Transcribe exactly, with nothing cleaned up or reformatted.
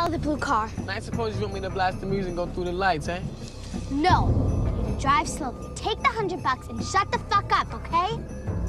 the blue car. I suppose you want me to blast the music and go through the lights, eh? No. You need to drive slowly, take the hundred bucks, and shut the fuck up, okay?